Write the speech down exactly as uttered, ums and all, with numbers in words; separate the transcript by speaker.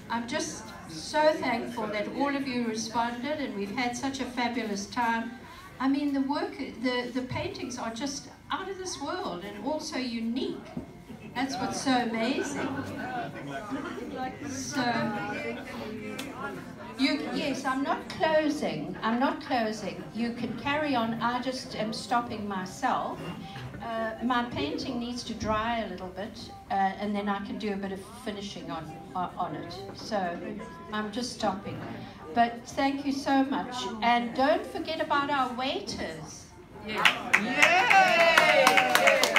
Speaker 1: I'm just so thankful that all of you responded, and we've had such a fabulous time. I mean, the work, the, the paintings are just out of this world and also unique. That's what's so amazing. So, you, yes, I'm not closing. I'm not closing. You can carry on. I just am stopping myself. Uh, my painting needs to dry a little bit, uh, and then I can do a bit of finishing on uh, on it. So I'm just stopping. But thank you so much, and don't forget about our waiters.
Speaker 2: Yeah. Yay!